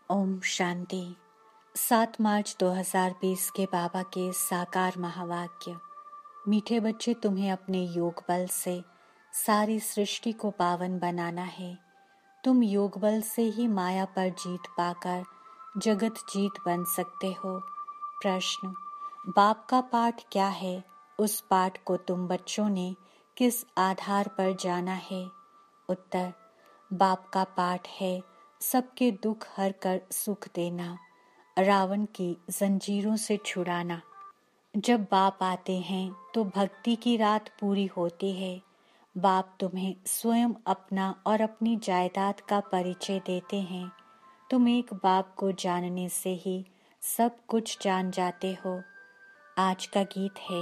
ओम शांति। 7 मार्च 2020 के बाबा के साकार महावाक्य। मीठे बच्चे, तुम्हें अपने योग बल से सारी सृष्टि को पावन बनाना है। तुम योग बल से ही माया पर जीत पाकर जगत जीत बन सकते हो। प्रश्न: बाप का पाठ क्या है? उस पाठ को तुम बच्चों ने किस आधार पर जाना है? उत्तर: बाप का पाठ है सबके दुख हर कर सुख देना, रावण की जंजीरों से छुड़ाना। जब बाप आते हैं तो भक्ति की रात पूरी होती है। बाप तुम्हें स्वयं अपना और अपनी जायदाद का परिचय देते हैं। तुम एक बाप को जानने से ही सब कुछ जान जाते हो। आज का गीत है।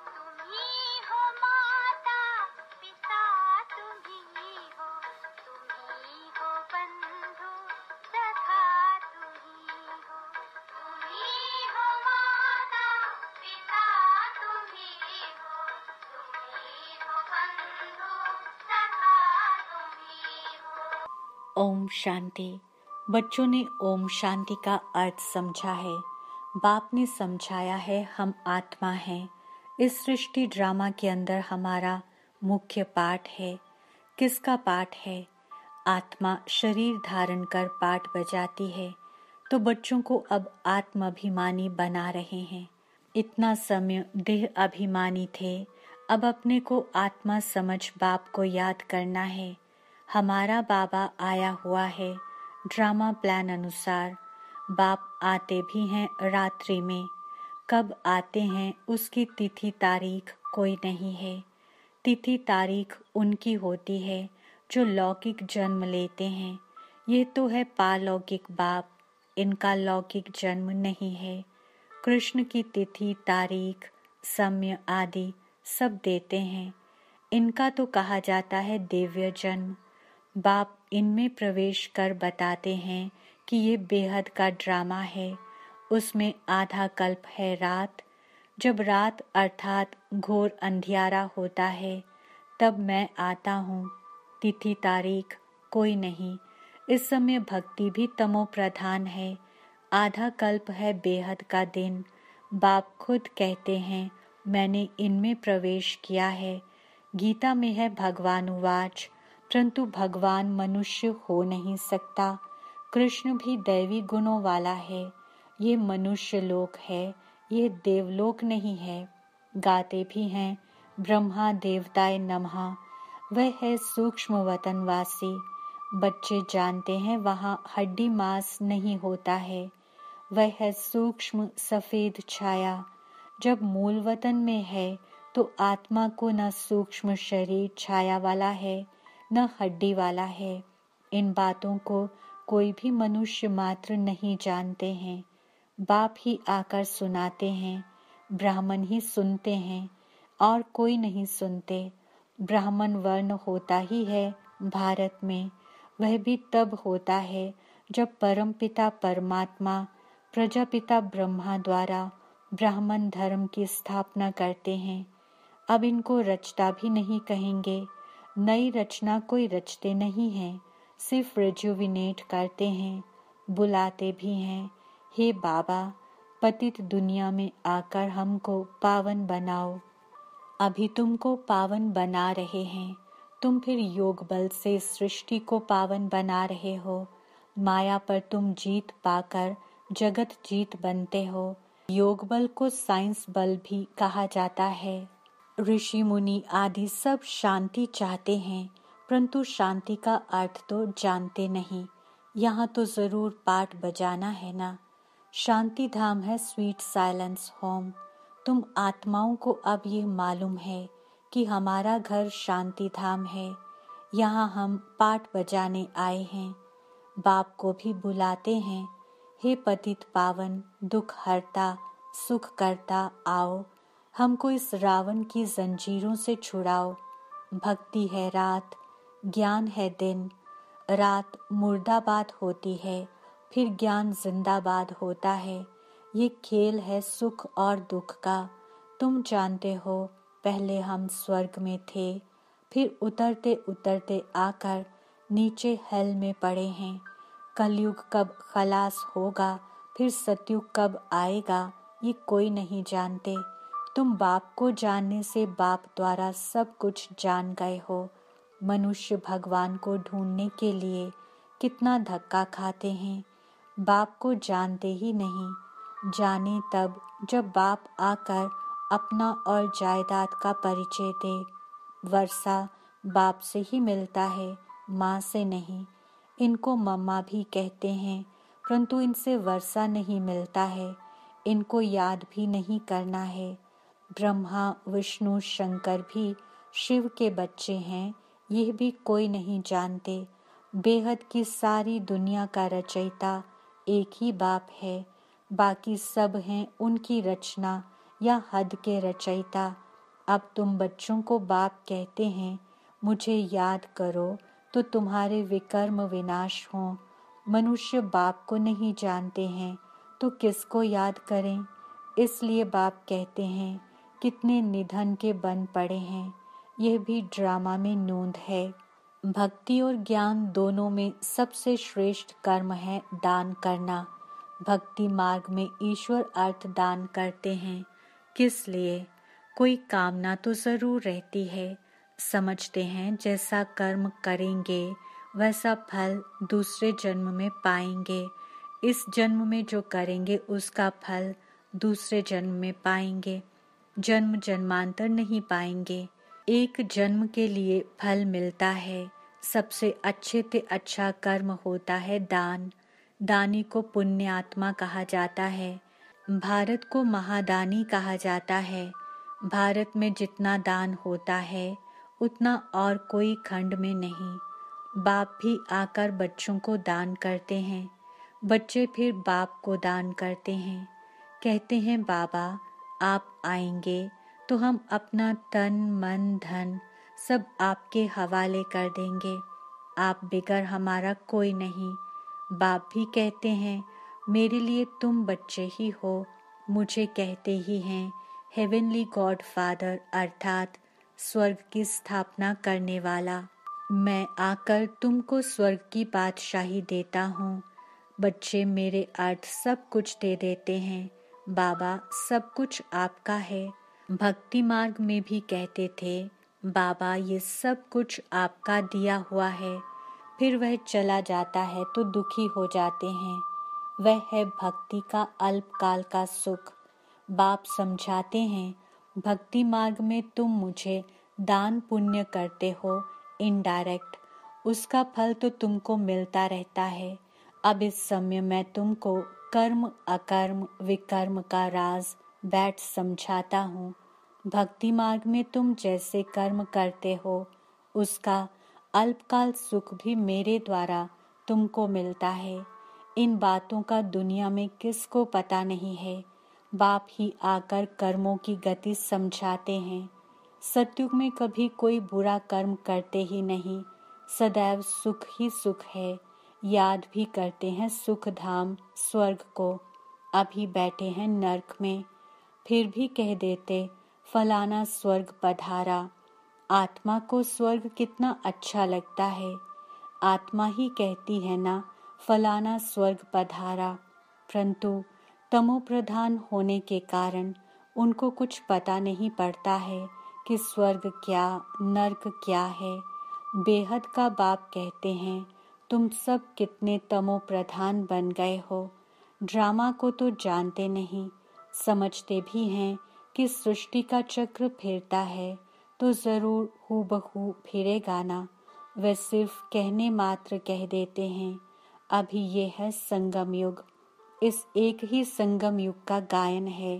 ओम शांति। बच्चों ने ओम शांति का अर्थ समझा है। बाप ने समझाया है हम आत्मा हैं। इस सृष्टि ड्रामा के अंदर हमारा मुख्य पाठ है। किसका पाठ है? आत्मा शरीर धारण कर पाठ बजाती है, तो बच्चों को अब आत्माभिमानी बना रहे हैं। इतना समय देह अभिमानी थे, अब अपने को आत्मा समझ बाप को याद करना है। हमारा बाबा आया हुआ है ड्रामा प्लान अनुसार। बाप आते भी हैं रात्रि में। कब आते हैं उसकी तिथि तारीख कोई नहीं है। तिथि तारीख उनकी होती है जो लौकिक जन्म लेते हैं। ये तो है पालौकिक बाप, इनका लौकिक जन्म नहीं है। कृष्ण की तिथि तारीख समय आदि सब देते हैं। इनका तो कहा जाता है दिव्य जन्म। बाप इनमें प्रवेश कर बताते हैं कि ये बेहद का ड्रामा है। उसमें आधा कल्प है रात। जब रात अर्थात घोर अंधियारा होता है तब मैं आता हूँ। तिथि तारीख कोई नहीं। इस समय भक्ति भी तमो प्रधान है। आधा कल्प है बेहद का दिन। बाप खुद कहते हैं मैंने इनमें प्रवेश किया है। गीता में है भगवानुवाच, परंतु भगवान मनुष्य हो नहीं सकता। कृष्ण भी दैवी गुणों वाला है। ये मनुष्य लोक है, ये देवलोक नहीं है। गाते भी हैं ब्रह्मा देवताय नमः। वह है सूक्ष्म वतनवासी। बच्चे जानते हैं वहाँ हड्डी मांस नहीं होता है। वह है सूक्ष्म सफेद छाया। जब मूल वतन में है तो आत्मा को न सूक्ष्म शरीर छाया वाला है न हड्डी वाला है। इन बातों को कोई भी मनुष्य मात्र नहीं जानते हैं। बाप ही आकर सुनाते हैं। ब्राह्मण ही सुनते हैं और कोई नहीं सुनते। ब्राह्मण वर्ण होता ही है भारत में। वह भी तब होता है जब परमपिता परमात्मा प्रजापिता ब्रह्मा द्वारा ब्राह्मण धर्म की स्थापना करते हैं। अब इनको रचता भी नहीं कहेंगे। नई रचना कोई रचते नहीं हैं, सिर्फ रिजुविनेट करते हैं। बुलाते भी हैं, हे बाबा पतित दुनिया में आकर हमको पावन बनाओ। अभी तुमको पावन बना रहे हैं। तुम फिर योग बल से सृष्टि को पावन बना रहे हो। माया पर तुम जीत पाकर जगत जीत बनते हो। योग बल को साइंस बल भी कहा जाता है। ऋषि मुनि आदि सब शांति चाहते हैं, परंतु शांति का अर्थ तो जानते नहीं। यहाँ तो जरूर पाठ बजाना है ना। शांति धाम है स्वीट साइलेंस होम। तुम आत्माओं को अब ये मालूम है कि हमारा घर शांति धाम है। यहाँ हम पाठ बजाने आए हैं। बाप को भी बुलाते हैं, हे पतित पावन दुख हरता सुख करता आओ, हमको इस रावण की जंजीरों से छुड़ाओ। भक्ति है रात, ज्ञान है दिन। रात मुर्दाबाद होती है, फिर ज्ञान जिंदाबाद होता है। ये खेल है सुख और दुख का। तुम जानते हो पहले हम स्वर्ग में थे, फिर उतरते उतरते आकर नीचे हेल में पड़े हैं। कलयुग कब खलास होगा, फिर सतयुग कब आएगा, ये कोई नहीं जानते। तुम बाप को जानने से बाप द्वारा सब कुछ जान गए हो। मनुष्य भगवान को ढूंढने के लिए कितना धक्का खाते हैं, बाप को जानते ही नहीं। जाने तब जब बाप आकर अपना और जायदाद का परिचय दे। वर्षा बाप से ही मिलता है, माँ से नहीं। इनको मम्मा भी कहते हैं, परंतु इनसे वर्षा नहीं मिलता है, इनको याद भी नहीं करना है। ब्रह्मा विष्णु शंकर भी शिव के बच्चे हैं, यह भी कोई नहीं जानते। बेहद की सारी दुनिया का रचयिता एक ही बाप है, बाकी सब हैं उनकी रचना या हद के रचयिता। अब तुम बच्चों को बाप कहते हैं, मुझे याद करो तो तुम्हारे विकर्म विनाश हों। मनुष्य बाप को नहीं जानते हैं तो किसको याद करें। इसलिए बाप कहते हैं, कितने निधन के बन पड़े हैं। यह भी ड्रामा में नोंद है। भक्ति और ज्ञान दोनों में सबसे श्रेष्ठ कर्म है दान करना। भक्ति मार्ग में ईश्वर अर्थ दान करते हैं। किस लिए? कोई कामना तो जरूर रहती है। समझते हैं जैसा कर्म करेंगे वैसा फल दूसरे जन्म में पाएंगे। इस जन्म में जो करेंगे उसका फल दूसरे जन्म में पाएंगे, जन्म जन्मांतर नहीं पाएंगे। एक जन्म के लिए फल मिलता है। सबसे अच्छे से अच्छा कर्म होता है दान। दानी को पुण्य आत्मा कहा जाता है। भारत को महादानी कहा जाता है। भारत में जितना दान होता है उतना और कोई खंड में नहीं। बाप भी आकर बच्चों को दान करते हैं, बच्चे फिर बाप को दान करते हैं। कहते हैं बाबा आप आएंगे तो हम अपना तन मन धन सब आपके हवाले कर देंगे, आप बिगर हमारा कोई नहीं। बाप भी कहते हैं मेरे लिए तुम बच्चे ही हो, मुझे कहते ही हैं हेवनली गॉड फादर अर्थात स्वर्ग की स्थापना करने वाला। मैं आकर तुमको स्वर्ग की बादशाही देता हूँ। बच्चे मेरे अर्थ सब कुछ दे देते हैं, बाबा सब कुछ आपका है। भक्ति मार्ग में भी कहते थे बाबा ये सब कुछ आपका दिया हुआ है। फिर वह चला जाता है तो दुखी हो जाते हैं। वह है भक्ति का अल्पकाल का सुख। बाप समझाते हैं भक्ति मार्ग में तुम मुझे दान पुण्य करते हो इनडायरेक्ट, उसका फल तो तुमको मिलता रहता है। अब इस समय मैं तुमको कर्म अकर्म विकर्म का राज बैठ समझाता हूँ। भक्ति मार्ग में तुम जैसे कर्म करते हो उसका अल्पकाल सुख भी मेरे द्वारा तुमको मिलता है। इन बातों का दुनिया में किसको पता नहीं है। बाप ही आकर कर्मों की गति समझाते हैं। सतयुग में कभी कोई बुरा कर्म करते ही नहीं, सदैव सुख ही सुख है। याद भी करते हैं सुख धाम स्वर्ग को, अभी बैठे हैं नर्क में। फिर भी कह देते फलाना स्वर्ग पधारा। आत्मा को स्वर्ग कितना अच्छा लगता है। आत्मा ही कहती है ना फलाना स्वर्ग पधारा, परंतु तमो प्रधान होने के कारण उनको कुछ पता नहीं पड़ता है कि स्वर्ग क्या नर्क क्या है। बेहद का बाप कहते हैं तुम सब कितने तमो प्रधान बन गए हो। ड्रामा को तो जानते नहीं, समझते भी हैं कि सृष्टि का चक्र फिरता है तो जरूर हूबहू फिरेगा ना। वे सिर्फ कहने मात्र कह देते हैं। अभी ये है संगम युग। इस एक ही संगम युग का गायन है।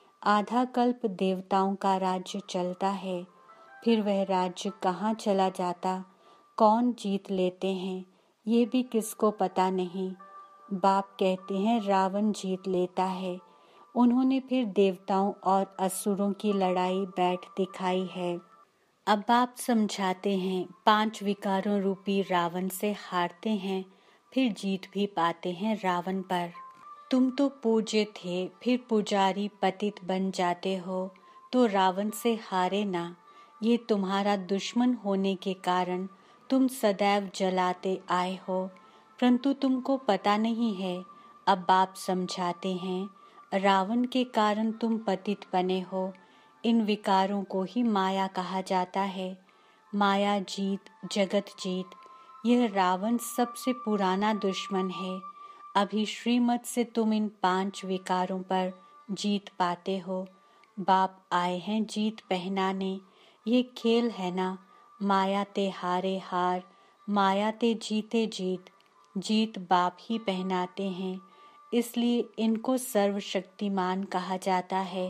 आधा कल्प देवताओं का राज्य चलता है, फिर वह राज्य कहाँ चला जाता, कौन जीत लेते हैं, ये भी किसको पता नहीं। बाप कहते हैं रावण जीत लेता है। उन्होंने फिर देवताओं और असुरों की लड़ाई बैठ दिखाई है। अब बाप समझाते हैं 5 विकारों रूपी रावण से हारते हैं, फिर जीत भी पाते हैं रावण पर। तुम तो पूज्य थे, फिर पुजारी पतित बन जाते हो तो रावण से हारे ना। ये तुम्हारा दुश्मन होने के कारण तुम सदैव जलाते आए हो, परंतु तुमको पता नहीं है। अब बाप समझाते हैं, रावण के कारण तुम पतित बने हो। इन विकारों को ही माया कहा जाता है। माया जीत, जगत जीत, यह रावण सबसे पुराना दुश्मन है। अभी श्रीमत से तुम इन 5 विकारों पर जीत पाते हो। बाप आए हैं जीत पहनाने। ये खेल है ना, माया ते हारे हार, माया ते जीते जीत। जीत बाप ही पहनाते हैं, इसलिए इनको सर्वशक्तिमान कहा जाता है।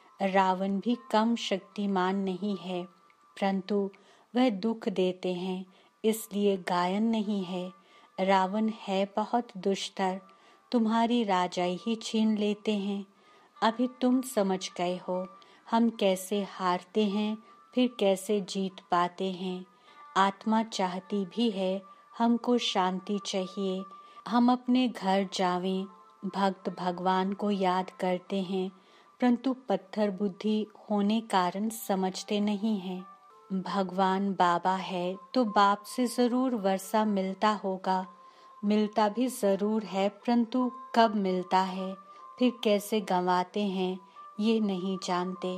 रावण भी कम शक्तिमान नहीं है, परंतु वह दुख देते हैं, इसलिए गायन नहीं है। रावण है बहुत दुष्टर, तुम्हारी राजाई ही छीन लेते हैं। अभी तुम समझ गए हो हम कैसे हारते हैं, फिर कैसे जीत पाते हैं। आत्मा चाहती भी है, हमको शांति चाहिए, हम अपने घर जावें। भक्त भगवान को याद करते हैं, परंतु पत्थर बुद्धि होने कारण समझते नहीं हैं। भगवान बाबा है तो बाप से जरूर वर्षा मिलता होगा, मिलता भी जरूर है, परंतु कब मिलता है, फिर कैसे गंवाते हैं, ये नहीं जानते।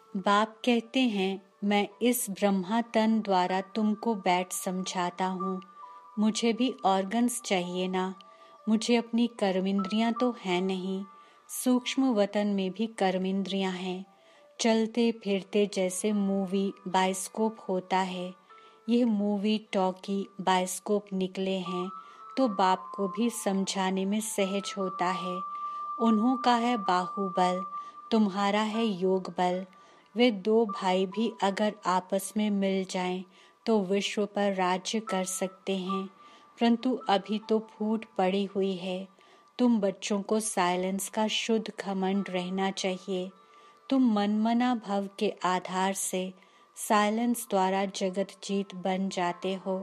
बाप कहते हैं, मैं इस ब्रह्मा तन द्वारा तुमको बैठ समझाता हूँ। मुझे भी ऑर्गन्स चाहिए ना, मुझे अपनी कर्मेंद्रियां तो हैं नहीं। सूक्ष्म वतन में भी कर्मेंद्रियां हैं। चलते फिरते जैसे मूवी बायोस्कोप होता है, यह मूवी टॉकी बायोस्कोप निकले हैं, तो बाप को भी समझाने में सहज होता है। उन्हों का है बाहुबल, तुम्हारा है योग बल। वे 2 भाई भी अगर आपस में मिल जाएं, तो विश्व पर राज्य कर सकते हैं, परंतु अभी तो फूट पड़ी हुई है। तुम बच्चों को साइलेंस का शुद्ध घमंड रहना चाहिए। तुम मनमना भव के आधार से साइलेंस द्वारा जगत जीत बन जाते हो।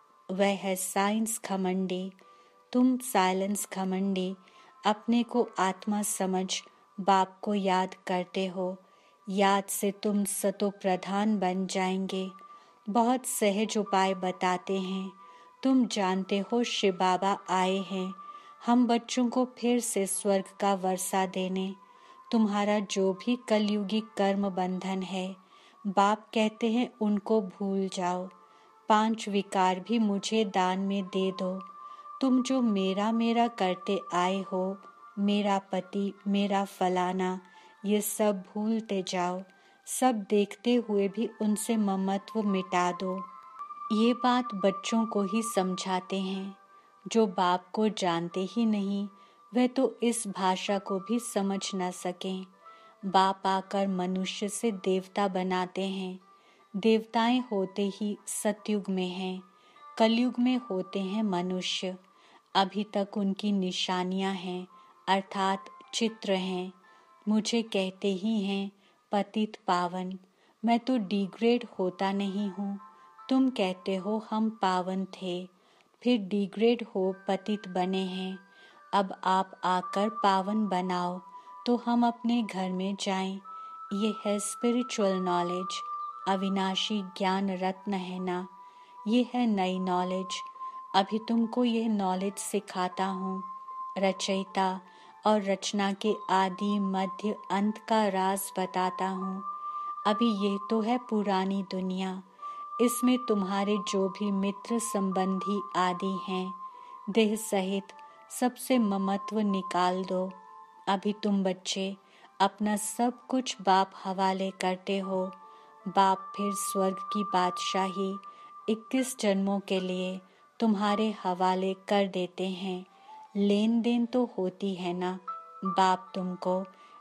वह है साइंस घमंडी, तुम साइलेंस घमंडी। अपने को आत्मा समझ बाप को याद करते हो। याद से तुम सतो प्रधान बन जाएंगे। बहुत सहज उपाय बताते हैं। तुम जानते हो शिव बाबा आए हैं हम बच्चों को फिर से स्वर्ग का वर्षा देने। तुम्हारा जो भी कलयुगी कर्म बंधन है, बाप कहते हैं उनको भूल जाओ। 5 विकार भी मुझे दान में दे दो। तुम जो मेरा मेरा करते आए हो, मेरा पति, मेरा फलाना, ये सब भूलते जाओ। सब देखते हुए भी उनसे ममत्व मिटा दो। ये बात बच्चों को ही समझाते हैं। जो बाप को जानते ही नहीं, वह तो इस भाषा को भी समझ न सकें। बाप आकर मनुष्य से देवता बनाते हैं। देवताएं होते ही सतयुग में हैं, कलयुग में होते हैं मनुष्य। अभी तक उनकी निशानियां हैं, अर्थात चित्र हैं। मुझे कहते ही हैं पतित पावन। मैं तो डिग्रेड होता नहीं हूँ। तुम कहते हो हम पावन थे, फिर डिग्रेड हो पतित बने हैं। अब आप आकर पावन बनाओ, तो हम अपने घर में जाएं। ये है स्पिरिचुअल नॉलेज, अविनाशी ज्ञान रत्न है ना। ये है नई नॉलेज। अभी तुमको यह नॉलेज सिखाता हूँ। रचयिता और रचना के आदि मध्य अंत का राज बताता हूँ। अभी ये तो है पुरानी दुनिया, इसमें तुम्हारे जो भी मित्र संबंधी आदि हैं, देह सहित सबसे ममत्व निकाल दो। अभी तुम बच्चे अपना सब कुछ बाप हवाले करते हो। बाप फिर स्वर्ग की बादशाही 21 जन्मों के लिए तुम्हारे हवाले कर देते हैं। लेन देन तो होती है ना। बाप तुमको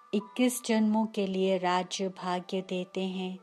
21 जन्मों के लिए राज्य भाग्य देते हैं।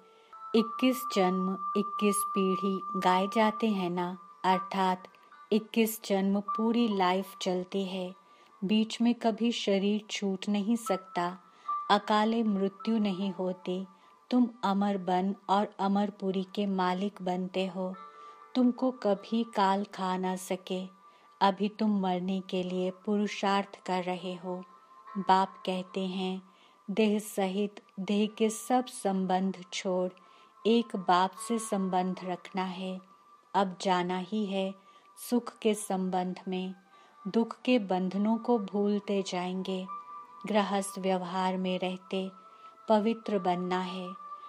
21 जन्म 21 पीढ़ी गाए जाते हैं ना, अर्थात 21 जन्म पूरी लाइफ चलती है। बीच में कभी शरीर छूट नहीं सकता, अकाले मृत्यु नहीं होती। तुम अमर बन और अमरपुरी के मालिक बनते हो। तुमको कभी काल खा ना सके। अभी तुम मरने के लिए पुरुषार्थ कर रहे हो। बाप कहते हैं देह सहित देह के सब संबंध छोड़ एक बाप से संबंध रखना है। अब जाना ही है सुख के संबंध में। दुख के बंधनों को भूलते जाएंगे। गृहस्थ व्यवहार में रहते पवित्र बनना है।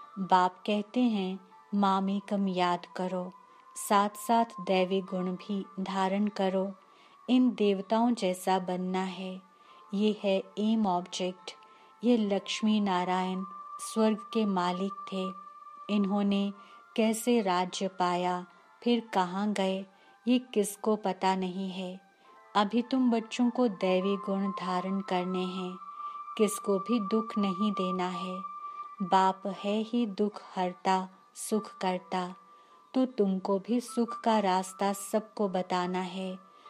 बाप कहते हैं मामेकम याद करो, साथ साथ दैवी गुण भी धारण करो। इन देवताओं जैसा बनना है। ये है एम ऑब्जेक्ट। ये लक्ष्मी नारायण स्वर्ग के मालिक थे। इन्होंने कैसे राज्य पाया, फिर कहाँ गए, ये किसको पता नहीं है। अभी तुम बच्चों को दैवी गुण धारण करने हैं। किसको भी दुख नहीं देना है। बाप है ही दुख हरता, सुख करता। तो तुमको भी सुख का रास्ता सबको बताना है,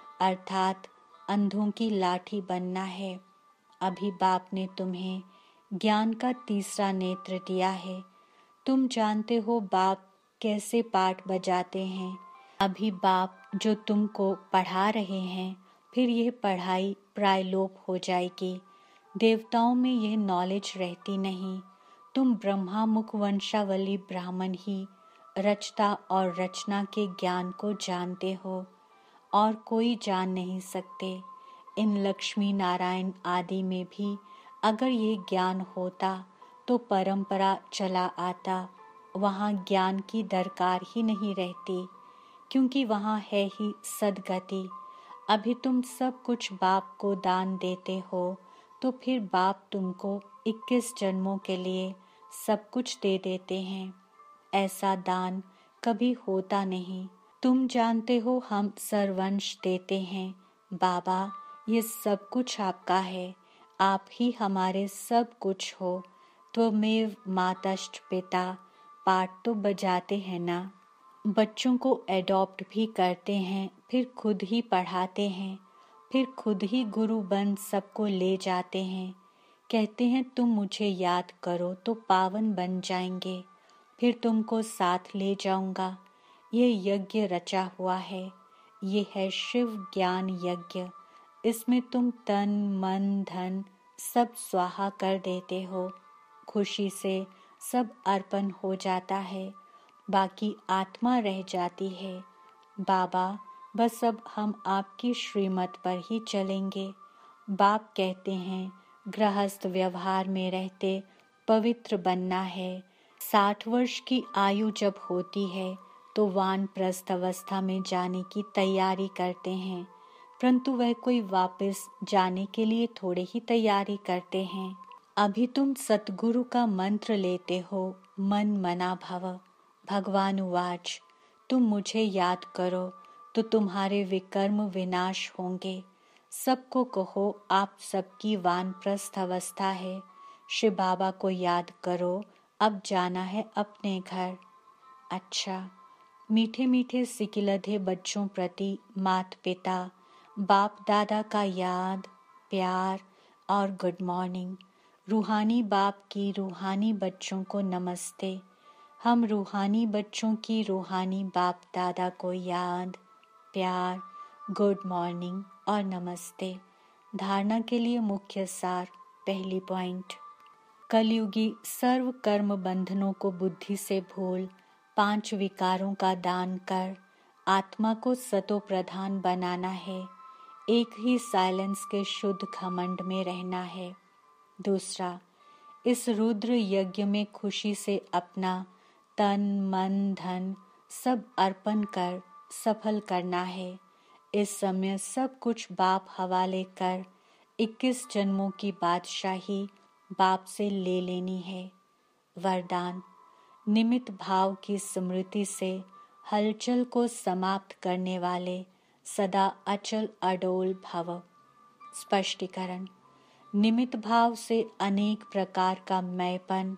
अर्थात अंधों की लाठी बनना है। अभी बाप ने तुम्हें ज्ञान का तीसरा नेत्र दिया है। तुम जानते हो बाप कैसे पाठ बजाते हैं। अभी बाप जो तुमको पढ़ा रहे हैं, फिर यह पढ़ाई प्रायलोप हो जाएगी। देवताओं में यह नॉलेज रहती नहीं। तुम ब्रह्मा मुख वंशावली ब्राह्मण ही रचता और रचना के ज्ञान को जानते हो, और कोई जान नहीं सकते। इन लक्ष्मी नारायण आदि में भी अगर ये ज्ञान होता तो परंपरा चला आता। वहाँ ज्ञान की दरकार ही नहीं रहती, क्योंकि वहाँ है ही सदगति। अभी तुम सब कुछ बाप को दान देते हो, तो फिर बाप तुमको 21 जन्मों के लिए सब कुछ दे देते हैं। ऐसा दान कभी होता नहीं। तुम जानते हो हम सर्वंश देते हैं। बाबा ये सब कुछ आपका है, आप ही हमारे सब कुछ हो। त्वमेव मातश्च पिता पाठ तो बजाते हैं ना। बच्चों को एडॉप्ट भी करते हैं, फिर खुद ही पढ़ाते हैं, फिर खुद ही गुरु बन सबको ले जाते हैं। कहते हैं तुम मुझे याद करो तो पावन बन जाएंगे, फिर तुमको साथ ले जाऊंगा। ये यज्ञ रचा हुआ है। ये है शिव ज्ञान यज्ञ। इसमें तुम तन मन धन सब स्वाहा कर देते हो। खुशी से सब अर्पण हो जाता है, बाकी आत्मा रह जाती है। बाबा बस अब हम आपकी श्रीमत पर ही चलेंगे। बाप कहते हैं गृहस्थ व्यवहार में रहते पवित्र बनना है। 60 वर्ष की आयु जब होती है तो वानप्रस्थ अवस्था में जाने की तैयारी करते हैं, परंतु वह कोई वापस जाने के लिए थोड़े ही तैयारी करते हैं। अभी तुम सतगुरु का मंत्र लेते हो, मन मना भव। भगवान उवाच तुम मुझे याद करो तो तुम्हारे विकर्म विनाश होंगे। सबको कहो आप सबकी वानप्रस्थ अवस्था है। शिव बाबा को याद करो, अब जाना है अपने घर। अच्छा, मीठे मीठे सिकिलधे बच्चों प्रति माता पिता बाप दादा का याद, प्यार और गुड मॉर्निंग। रूहानी बाप की रूहानी बच्चों को नमस्ते। हम रूहानी बच्चों की रूहानी बाप दादा को याद, प्यार, गुड मॉर्निंग और नमस्ते। धारणा के लिए मुख्य सार। पहली पॉइंट, कलयुगी सर्व कर्म बंधनों को बुद्धि से भूल 5 विकारों का दान कर आत्मा को सतो प्रधान बनाना है। एक ही साइलेंस के शुद्ध घमंड में रहना है। दूसरा, इस रुद्र यज्ञ में खुशी से अपना तन मन धन सब अर्पण कर सफल करना है। इस समय सब कुछ बाप हवाले कर 21 जन्मों की बादशाही बाप से ले लेनी है। वरदान, निमित्त भाव की स्मृति से हलचल को समाप्त करने वाले सदा अचल अडोल भव। स्पष्टीकरण, निमित्त भाव से अनेक प्रकार का मैंपन,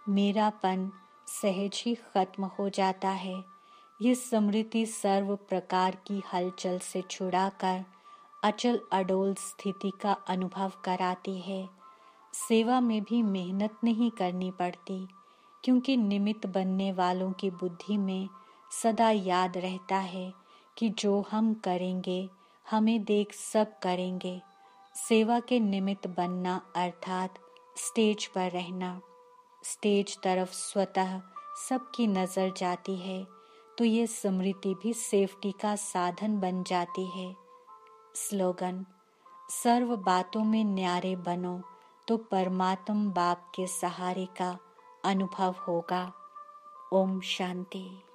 मेरापन सहज ही खत्म हो जाता है। ये स्मृति सर्व प्रकार की हलचल से छुड़ाकर अचल अडोल स्थिति का अनुभव कराती है। सेवा में भी मेहनत नहीं करनी पड़ती, क्योंकि निमित्त बनने वालों की बुद्धि में सदा याद रहता है कि जो हम करेंगे हमें देख सब करेंगे। सेवा के निमित्त बनना अर्थात स्टेज पर रहना। स्टेज तरफ स्वतः सबकी नजर जाती है, तो ये स्मृति भी सेफ्टी का साधन बन जाती है। स्लोगन: सर्व बातों में न्यारे बनो तो परमात्म बाप के सहारे का अनुभव होगा। ओम शांति।